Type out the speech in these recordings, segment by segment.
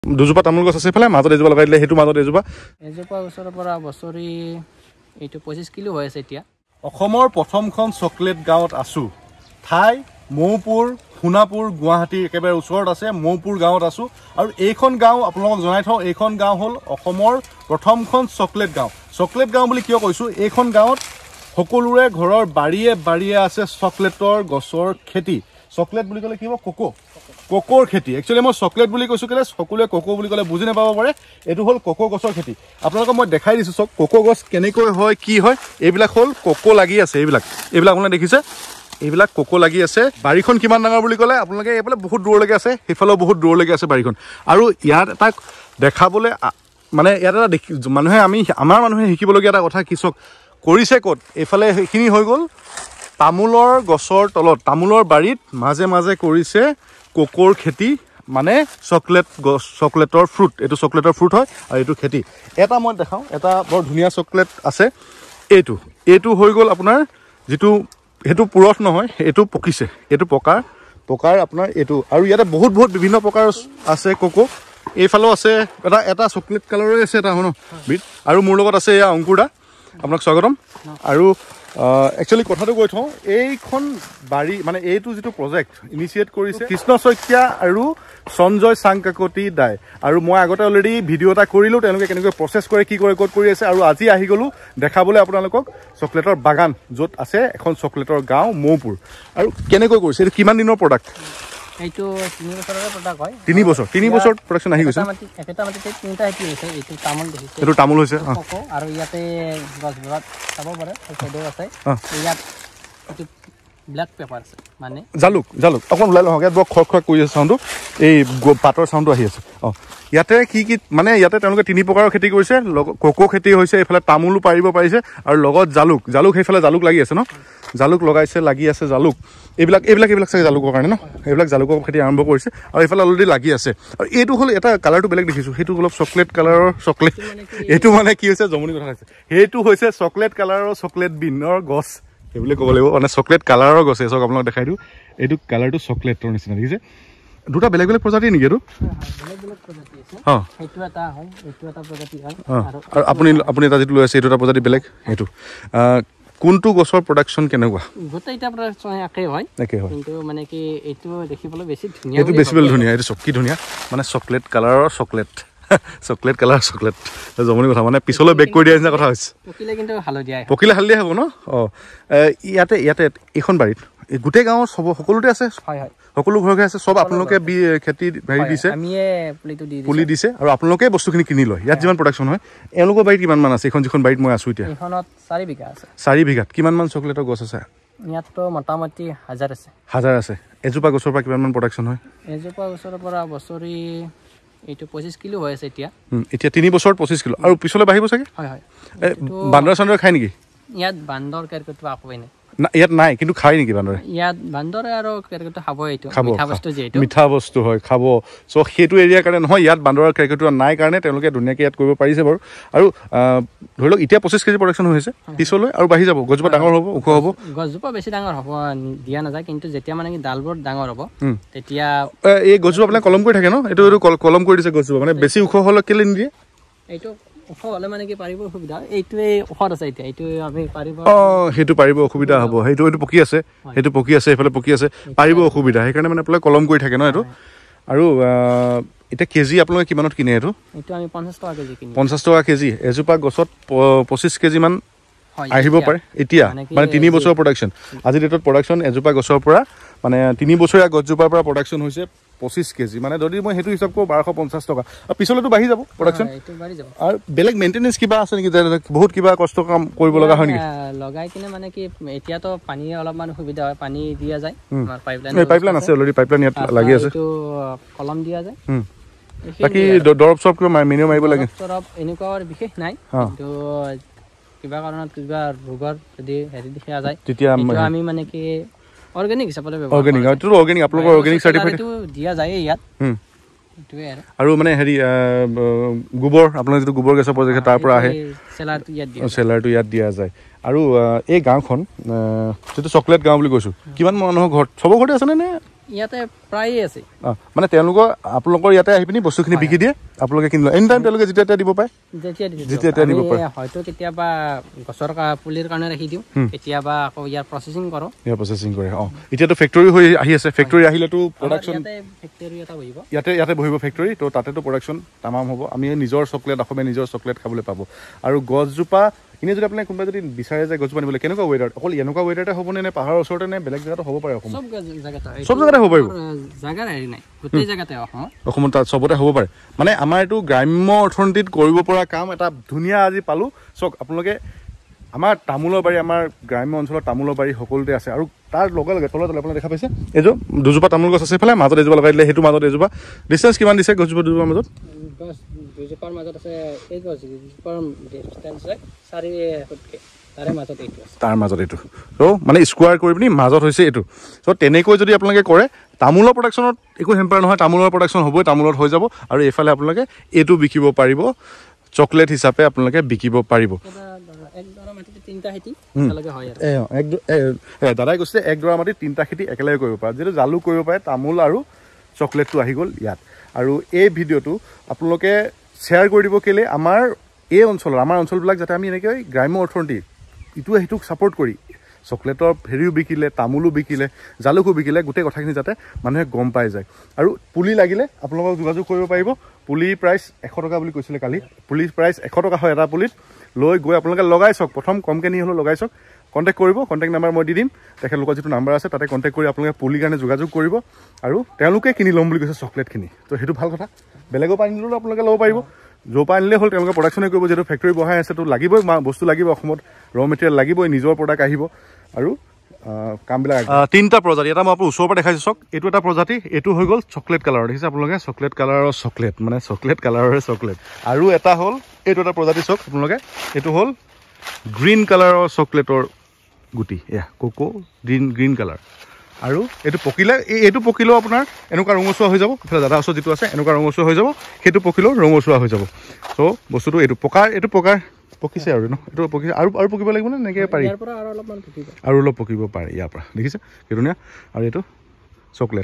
দুজোপা তামোল গছ আছে এফালে মাজত এজোপা লগাই দিলে সেইটো মাজত এজোপা গছৰ পৰা বছৰি এইটো 25 কিলো হৈ আছে এতিয়া অসমৰ প্ৰথমখন চকলেট গাঁৱত আছো ঠাই মৌপুৰ সোনাপুৰ গুৱাহাটী একেবাৰে ওচৰত আছে মৌপুৰ গাঁৱত আছো আৰু এইখন গাঁও আপোনালোকক জনাই থওঁ এইখন গাঁও হ'ল অসমৰ প্ৰথমখন চকলেট গাঁও বুলি কিয় কৈছো এইখন গাঁৱত সকলোৰে ঘৰৰ বাৰীয়ে আছে চকলেটৰ গছৰ খেতি চকলেট বুলি ক'লে কি হ'ব কোকোৰ খেতি একচুৱেলি মই চকলেট বুলি কৈছো কেলে সকলোৱে কোকো বুলি ক'লে বুজি নাপাব পাৰে এইটো হ'ল কোকো গছৰ খেতি আপোনালোকক মই দেখাই দিছো চক কোকো গছ কেনেকৈ হয় কি হয় এইবিলাক হ'ল কোকো লাগি আছে এইবিলাক আপোনালোকে দেখিছে এইবিলাক কোকো লাগি আছে বাৰীখন কিমান ডাঙৰ বুলি ক'লে আপোনালোকে এইফালে বহুত দূৰলৈকে আছে সেইফালেও বহুত দূৰলৈকে আছে বাৰীখন আৰু ইয়াত এটা দেখাবলৈ মানে ইয়াত এটা আমাৰ মানুহে শিকিবলগীয়া এটা কথা কিচক কৰিছে ক'ত এইফালে সেইখিনি হৈ গ'ল তামোলৰ গছৰ তলত তামোলৰ বাৰীত মাজে মাজে কৰিছে কোকোৰ খেতি মানে চকলেটৰ ফ্ৰুট এইটো চকলেটৰ ফ্ৰুট হয় আৰু এইটো খেতি এটা মই দেখাওঁ এটা বৰ ধুনীয়া চকলেট আছে এইটো হৈ গ'ল আপোনাৰ যিটো সেইটো পুৰঠ নহয় এইটো পকিছে এইটো পকাৰ আপোনাৰ এইটো আৰু ইয়াতে বহুত বিভিন্ন প্ৰকাৰ আছে কোকো এইফালেও আছে এটা চকলেট কালাৰৰে আছে এটা হয় ন আৰু মোৰ লগত আছে এয়া অংকুৰদা আপোনাক স্বাগতম আৰু একচুৱেলি কথাটো কৈ থওঁ এইখন বাৰী মানে এইটো যিটো প্ৰজেক্ট ইনিচিয়েট কৰিছে কৃষ্ণ শইকীয়া আৰু সঞ্জয় চাংকাকতি দাই আৰু মই আগতে অলৰেডি ভিডিঅ' এটা কৰিলোঁ তেওঁলোকে কেনেকৈ প্ৰচেছ কৰে কি কৰে ক'ত কৰি আছে আৰু আজি আহি গ'লোঁ দেখাবলৈ আপোনালোকক চকলেটৰ বাগান য'ত আছে এখন চকলেটৰ গাঁও মৌপুৰ আৰু কেনেকৈ কৰিছে এইটো কিমান দিনৰ প্ৰডাক্ট এইটো 3 বছৰৰ প্ৰডাক্ট হয় 3 বছৰ প্ৰডাকশ্যন আহি গৈছে এটা মাটিতে তিনিটা খেতি হৈছে এইটো তামোল হৈছে আৰু ইয়াতে গছবোৰত চাব পাৰে সেইডেও আছে ইয়াত এইটো ব্লেক পেপাৰ আছে মানে জালুক অকণ ওলাই লওঁ ইয়াত বৰ খৰখৰ কৰি আছে চাউণ্ডটো এই পাতৰ চাউণ্ডটো আহি আছে ইয়াতে কি মানে ইয়াতে তেওঁলোকে 3 প্ৰকাৰৰ খেতি কৰিছে কোকো খেতি হৈছে এইফালে তামোলো পাৰিছে আৰু লগত জালুক সেইফালে জালুক লাগি আছে ন জালুক লগাইছে লাগি আছে জালুক এইবিলাক চাগে জালুকৰ কাৰণে ন এইবিলাক জালুকৰ খেতি আৰম্ভ কৰিছে আৰু এইফালে অলৰেডি লাগি আছে আৰু এইটো হ'ল এটা কালাৰটো বেলেগ দেখিছোঁ সেইটো অলপ চকলেট কালাৰৰ চকলেট এইটো মানে কি হৈছে জমনি কথা হৈছে সেইটো হৈছে চকলেট কালাৰৰ চকলেট বিনৰ গছ সেইবুলি ক'ব লাগিব মানে চকলেট কালাৰৰ গছ চাওক আপোনালোক দেখাই দিওঁ এইটো কালাৰটো চকলেটৰ নিচিনা দেখিছে দুটা বেলেগ প্ৰজাতি নেকি এইটো আৰু আপুনি এটা যিটো লৈ আছে এইটো এটা প্ৰজাতি বেলেগ সেইটো কোনটো গছৰ প্ৰডাকশ্যন কেনেকুৱা গোটেইটা প্ৰডাকশ্যন একে হয় কিন্তু মানে কি এইটো দেখিবলৈ বেছি ধুনীয়া এইটো চকী ধুনীয়া মানে চকলেট কালাৰৰ চকলেট চকলেট জমনি কথা মানে পিছলৈ বেক কৰি দিয়া নিচিনা কথা হৈছে পকিলে হালধীয়া হ'ব ন ইয়াতে এইখন বাৰীত গোটেই গাঁৱৰ সকলোতে আছে সকলো ঘৰকে আছে চব আপোনালোকে খেতি হেৰি দিছে পুলি দিছে আৰু আপোনালোকে বস্তুখিনি কিনি লয় ইয়াত যিমান প্ৰডাকশ্যন হয় এওঁলোকৰ বাৰীত কিমান মান আছে এইখন যিখন বাৰীত মই আছো এতিয়া 4 বিঘাত কিমান মান চকলেটৰ গছ আছে ইয়াততো মোটামুটি 1000 আছে এজোপা গছৰ পৰা কিমান মান প্ৰডাকশ্যন হয় এজোপা গছৰ পৰা বছৰি এইটো 25 কিলো হৈ আছে এতিয়া 3 বছৰত 25 কিলো আৰু পিছলৈ বাঢ়িব চাগে হয় বান্দৰ খায় নেকি ইয়াত বান্দৰ কেৰকেটুৱা আকোৱাই নাই ইয়াত নাই কিন্তু খায় নেকি বান্দৰে ইয়াত বান্দৰে আৰু কেৰকেটুৱা খাব এইটো মিঠা বস্তু হয় খাব চ' সেইটো এৰিয়াৰ কাৰণে নহয় ইয়াত বান্দৰ আৰু কেৰকেটুৱা নাই কাৰণে তেওঁলোকে ধুনীয়াকৈ ইয়াত কৰিব পাৰিছে বাৰু আৰু ধৰি লওক এতিয়া 25 কেজি প্ৰডাকশ্যন হৈছে পিছলৈ আৰু বাঢ়ি যাব গছজোপা ডাঙৰ হ'ব ওখ হ'ব গছজোপা বেছি ডাঙৰ হ'ব দিয়া নাযায় কিন্তু যেতিয়া মানে কি ডালবোৰ ডাঙৰ হ'ব তেতিয়া এই গছজোপা আপোনাৰ কলম কৰি থাকে ন এইটো কলম কৰি দিছে গছজোপা মানে বেছি ওখ হ'লে কেলে নিদিয়ে এইটো ওখ হ'লে মানে কি পাৰিব অসুবিধা এইটোৱে ওখত আছে এতিয়া এইটো আমি পাৰিব সেইটো পাৰিব অসুবিধা হ'ব সেইটো পকি আছে এইফালে পকি আছে পাৰিব অসুবিধা সেইকাৰণে মানে আপোনালোকে কলম কৰি থাকে ন এইটো আৰু এটা কেজি আপোনালোকে কিমানত কিনে এইটো আমি 50 টকা কেজি কিনো 50 টকা কেজি এজোপা গছত 25 কেজি মান আহিব পাৰে এতিয়া মানে 3 বছৰৰ প্ৰডাকশ্যন আজি ডেটত প্ৰডাকশ্যন এজোপা গছৰ পৰা মানে 3 বছৰীয়া গছজোপাৰ পৰা প্ৰডাকশ্যন হৈছে 25 কেজি মানে যদি মই সেইটো হিচাপ কৰোঁ 1250 টকা আৰু পিছলৈতো বাঢ়ি যাব প্ৰডাকশ্যন আৰু বেলেগ মেইনটেনেঞ্চ কিবা আছে নেকি বহুত কিবা কষ্ট কাম কৰিব লগা হয় নেকি লগাই কিনে মানে কি এতিয়াতো পানী অলপমান সুবিধা হয় পানী দিয়া যায় আমাৰ পাইপলাইন আছে অলৰেডি পাইপলাইন ইয়াত লাগি আছে এইটো কলম দিয়া যায় বাকি দৰব চব কিবা মিনিমাম মাৰিব লাগে দৰব এনেকুৱা বিশেষ নাই কিন্তু কিবা কাৰণত কিবা ৰোগৰ যদি হেৰি দেখা যায় তেতিয়া আমি মানে কি অৰ্গেনিক হিচাপে অৰ্গেনিক আপোনালোকৰ অৰ্গেনিক চাৰ্টিফিকেট দিয়া যায় ইয়াত আৰু মানে হেৰি গোবৰ আপোনালোকে যিটো গোবৰ গেছৰ প্ৰজেক্ট তাৰ পৰা আহে চেলাৰটো ইয়াত দিয়া যায় আৰু এই গাঁওখন যিটো চকলেট গাঁও বুলি কৈছোঁ কিমান মানুহৰ ঘৰত চবৰ ঘৰতে আছেনে নে ইয়াতে প্ৰায়ে আছে মানে তেওঁলোকৰ আপোনালোকৰ ইয়াতে আহি পিনি বস্তুখিনি বিকি দিয়ে আপোনালোকে কিনি লয় এনি টাইম তেওঁলোকে যেতিয়া দিব পাৰে যেতিয়া দিব পাৰে হয়তো কেতিয়াবা গছৰ পুলিৰ কাৰণে ৰাখি দিওঁ কেতিয়াবা আকৌ ইয়াৰ প্ৰচেছিং কৰোঁ প্ৰচেছিং কৰে এতিয়াতো ফেক্টৰী হৈ আহি আছে ফেক্টৰী আহিলেতো প্ৰডাকশ্যন ফেক্টৰী এটা বহিব ইয়াতে বহিব ফেক্টৰী তো তাতেতো প্ৰডাকশ্যন তামাম হ'ব আমি নিজৰ চকলেট অসমীয়া নিজৰ চকলেট খাবলৈ পাব আৰু গছজোপা এনে যদি আপুনি কোনোবাই যদি বিচাৰে যে গছজোপা নিবলৈ কেনেকুৱা ৱেডাৰ অকল এনেকুৱা ৱেডাৰতে হ'বনে নে পাহাৰৰ ওচৰতে নে বেলেগ জেগাতো হ'ব পাৰে অসমত চব জেগাতে হ'ব পাৰিব জেগাৰ হেৰি নাই গোটেই জেগাতে অসমত তাত চবতে হ'ব পাৰে মানে আমাৰ এইটো গ্ৰাম্য অৰ্থনীতিত কৰিব পৰা কাম এটা ধুনীয়া আজি পালোঁ চাওক আপোনালোকে আমাৰ তামোলৰ বাৰী আমাৰ গ্ৰাম্য অঞ্চলত তামোলৰ বাৰী সকলোতে আছে আৰু তাৰ লগে লগে তলত আপোনালোকে দেখা পাইছে এইযোৰ দুজোপা তামোল গছ আছে এইফালে মাজত এজোপা লগাই দিলে সেইটো মাজত এজোপা ডিষ্টেঞ্চ কিমান দিছে গছজোপা দুজোপাৰ মাজত দুজোপাৰ মাজত আছে এই গছজোপাৰ ডিষ্টেঞ্চ 4 ফুটকে তাৰ মাজত এইটো ত' মানে স্কোৱাৰ কৰি পিনি মাজত হৈছে এইটো ত' তেনেকৈ যদি আপোনালোকে কৰে তামোলৰ প্ৰডাকশ্যনত একো হেম্পাৰ নহয় তামোলৰ প্ৰডাকশ্যন হ'বই তামোলত হৈ যাব আৰু এইফালে আপোনালোকে এইটো বিকিব পাৰিব চকলেট হিচাপে আপোনালোকে বিকিব পাৰিব দাদাই কৈছে 1 ডৰা মাটি 3টা খেতি একেলগে কৰিব পাৰে যিটো জালুক কৰিব পাৰে তামোল আৰু চকলেটটো আহি গ'ল ইয়াত আৰু এই ভিডিঅ'টো আপোনালোকে শ্বেয়াৰ কৰি দিব কেলে আমাৰ এই অঞ্চলৰ আমাৰ অঞ্চলবিলাক যাতে আমি এনেকৈ গ্ৰাম্য অৰ্থনীতি ইটোৱে সিটোক ছাপোৰ্ট কৰি চকলেটৰ হেৰিও বিকিলে তামোলো বিকিলে জালুকো বিকিলে গোটেই কথাখিনি যাতে মানুহে গম পাই যায় আৰু পুলি লাগিলে আপোনালোকক যোগাযোগ কৰিব পাৰিব পুলি প্ৰাইচ 100 টকা বুলি কৈছিলে কালি পুলি প্ৰাইচ 100 টকা হয় এটা পুলিত লৈ গৈ আপোনালোকে লগাই চাওক প্ৰথম কমকৈ নি হ'লেও লগাই চাওক কণ্টেক্ট কৰিব কণ্টেক্ট নাম্বাৰ মই দি দিম তেখেতলোকৰ যিটো নাম্বাৰ আছে তাতে কণ্টেক্ট কৰি আপোনালোকে পুলিৰ কাৰণে যোগাযোগ কৰিব আৰু তেওঁলোকে কিনি ল'ম বুলি কৈছে চকলেটখিনি তো সেইটো ভাল কথা বেলেগৰ পৰা আনিলেও আপোনালোকে ল'ব পাৰিব য'ৰ পৰা আনিলে হ'ল তেওঁলোকে প্ৰডাকশ্যনে কৰিব যিহেতু ফেক্টৰী বহাই আছে তো লাগিবই বস্তু লাগিব অসমত ৰ মেটেৰিয়েল লাগিবই নিজৰ প্ৰডাক্ট আহিব আৰু কামবিলাক 3টা প্ৰজাতি এটা মই আপোনাৰ ওচৰৰ পৰা দেখাইছোঁ চাওক এইটো এটা প্ৰজাতি এইটো হৈ গ'ল চকলেট কালাৰৰ দেখিছে আপোনালোকে চকলেট কালাৰৰ চকলেট মানে চকলেট কালাৰৰে চকলেট আৰু এটা হ'ল এইটো এটা প্ৰজাতি চাওক আপোনালোকে এইটো হ'ল গ্ৰীণ কালাৰৰ চকলেটৰ গুটি এয়া কোকো গ্ৰীণ কালাৰ আৰু এইটো পকিলে এইটো পকিলেও আপোনাৰ এনেকুৱা ৰঙচুৱা হৈ যাব এইফালে দাদা ওচৰত যিটো আছে এনেকুৱা ৰঙচুৱা হৈ যাব সেইটো পকিলেও ৰঙচুৱা হৈ যাব চ' বস্তুটো এইটো পকাৰ পকিছে আৰু ন এইটো পকিছে আৰু পকিব লাগিব নে এনেকৈ পাৰি আৰু অলপ পকিব পাৰে ইয়াৰ পৰা দেখিছে কি ধুনীয়া আৰু এইটো চকলেট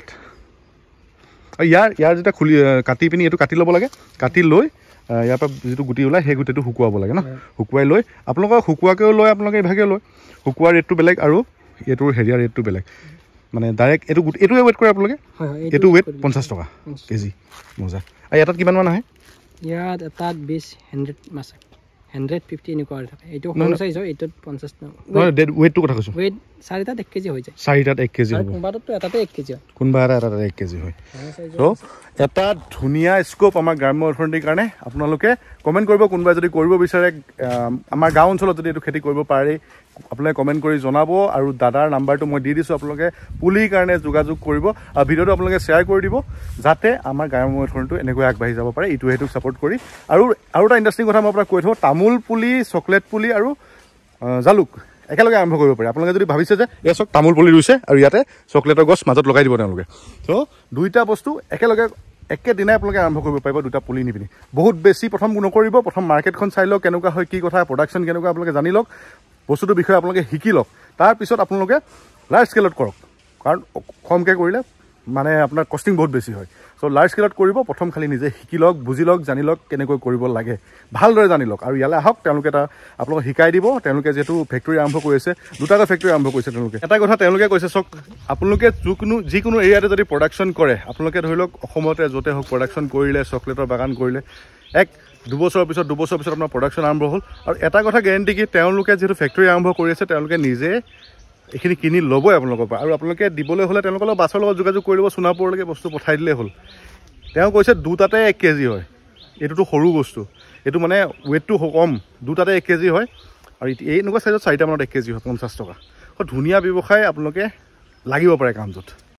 আৰু ইয়াৰ যেতিয়া কাটি পিনি এইটো কাটি ল'ব লাগে কাটি লৈ ইয়াৰ পৰা যিটো গুটি ওলায় সেই গুটিটো শুকুৱাব লাগে ন শুকুৱাই লৈ আপোনালোকক শুকুৱাকৈও লয় আপোনালোকে ইভাগে লয় শুকুৱাৰ ৰেটটো বেলেগ আৰু এইটোৰ হেৰিয়াৰ ৰেটটো বেলেগ মানে ডাইৰেক্ট এইটোৱে ৱেইট কৰে আপোনালোকে এইটো ৱেইট 50 টকা কেজি মজা আৰু এটাত কিমানমান আহে ইয়াত এটাত 100 মাছ 150 এনেকুৱা থাকে এইটো সৰু সাইজ হয় এইটোত 50 নহয় ৱেইটটো কথা কৈছো ৱেইট 4টাত 1 কেজি হৈ যায় 4টাত 1 কেজি হ'ব কোনবাৰতো এটাতে 1 কেজি হয় কোনবাৰ এটাত 1 কেজি হয় তো এটা ধুনীয়া স্কোপ আমাৰ গ্ৰাম্য অৰ্থনীতিৰ কাৰণে আপোনালোকে কমেণ্ট কৰিব কোনোবাই যদি কৰিব বিচাৰে আমাৰ গাঁও অঞ্চলত যদি এইটো খেতি কৰিব পাৰে আপোনালোকে কমেণ্ট কৰি জনাব আৰু দাদাৰ নাম্বাৰটো মই দি দিছোঁ আপোনালোকে পুলিৰ কাৰণে যোগাযোগ কৰিব আৰু ভিডিঅ'টো আপোনালোকে শ্বেয়াৰ কৰি দিব যাতে আমাৰ গ্ৰাম্য অৰ্থনীতিটো এনেকৈ আগবাঢ়ি যাব পাৰে ইটোৱে সেইটোক ছাপোৰ্ট কৰি আৰু এটা ইণ্টাৰেষ্টিং কথা মই আপোনাক কৈ থওঁ তামোল পুলি চকলেট পুলি আৰু জালুক একেলগে আৰম্ভ কৰিব পাৰে আপোনালোকে যদি ভাবিছে যে এয়া চাওক তামোল পুলি ৰুইছে আৰু ইয়াতে চকলেটৰ গছ মাজত লগাই দিব তেওঁলোকে চ' দুইটা বস্তু একেলগে একেদিনাই আপোনালোকে আৰম্ভ কৰিব পাৰিব দুটা পুলি নি পিনি বহুত বেছি প্ৰথম নকৰিব প্ৰথম মাৰ্কেটখন চাই লওক কেনেকুৱা হয় কি কথা প্ৰডাকশ্যন কেনেকুৱা আপোনালোকে জানি লওক বস্তুটোৰ বিষয়ে আপোনালোকে শিকি লওক তাৰপিছত আপোনালোকে লাৰ্জ স্কেলত কৰক কাৰণ কমকৈ কৰিলে মানে আপোনাৰ কষ্টিং বহুত বেছি হয় চ' লাৰ্জ স্কেলত কৰিব প্ৰথম খালি নিজে শিকি লওক বুজি লওক জানি লওক কেনেকৈ কৰিব লাগে ভালদৰে জানি লওক আৰু ইয়ালৈ আহক তেওঁলোকে এটা আপোনালোকক শিকাই দিব তেওঁলোকে যিহেতু ফেক্টৰী আৰম্ভ কৰিছে দুটাকৈ ফেক্টৰী আৰম্ভ কৰিছে তেওঁলোকে এটা কথা তেওঁলোকে কৈছে চাওক আপোনালোকে যিকোনো এৰিয়াতে যদি প্ৰডাকশ্যন কৰে আপোনালোকে ধৰি লওক অসমতে য'তে হওক প্ৰডাকশ্যন কৰিলে চকলেটৰ বাগান কৰিলে 2 বছৰৰ পিছত আপোনাৰ প্ৰডাকশ্যন আৰম্ভ হ'ল আৰু এটা কথা গেৰেণ্টি কি তেওঁলোকে যিহেতু ফেক্টৰী আৰম্ভ কৰি আছে তেওঁলোকে নিজে এইখিনি কিনি ল'বই আপোনালোকৰ পৰা আৰু আপোনালোকে দিবলৈ হ'লে তেওঁলোকৰ লগত বাছৰ লগত যোগাযোগ কৰি ল'ব সোণাপুৰলৈকে বস্তু পঠাই দিলেই হ'ল তেওঁ কৈছে দুটাতে 1 কেজি হয় এইটোতো সৰু বস্তু এইটো মানে ৱেইটটো কম দুটাতে 1 কেজি হয় আৰু এই এনেকুৱা চাইজত 4টা মানত 1 কেজি হয় 50 টকা ধুনীয়া ব্যৱসায় আপোনালোকে লাগিব পাৰে কামটোত